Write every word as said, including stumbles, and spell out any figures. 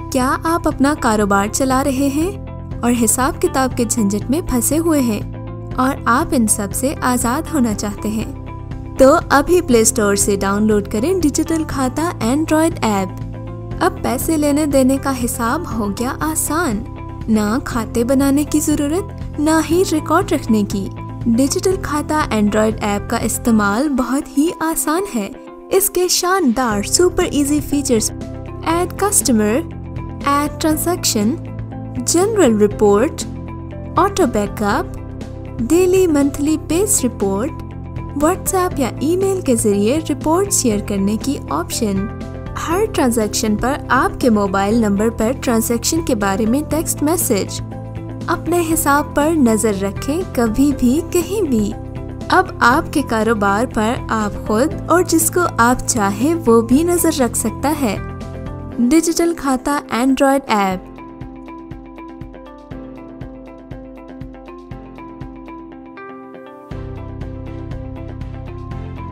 क्या आप अपना कारोबार चला रहे हैं और हिसाब किताब के झंझट में फंसे हुए हैं और आप इन सब से आज़ाद होना चाहते हैं? तो अभी प्ले स्टोर से डाउनलोड करें डिजिटल खाता एंड्रॉयड ऐप। अब पैसे लेने देने का हिसाब हो गया आसान। ना खाते बनाने की जरूरत, ना ही रिकॉर्ड रखने की। डिजिटल खाता एंड्रॉयड ऐप का इस्तेमाल बहुत ही आसान है। इसके शानदार super easy features add customer, add transaction, general report, auto backup, daily monthly page report, WhatsApp या ईमेल के जरिए रिपोर्ट शेयर करने की ऑप्शन, हर ट्रांजैक्शन पर आपके मोबाइल नंबर पर ट्रांजैक्शन के बारे में टेक्स्ट मैसेज। अपने हिसाब पर नजर रखें, कभी भी कहीं भी। अब आपके कारोबार पर आप खुद और जिसको आप चाहे वो भी नजर रख सकता है। Digital Khata Android app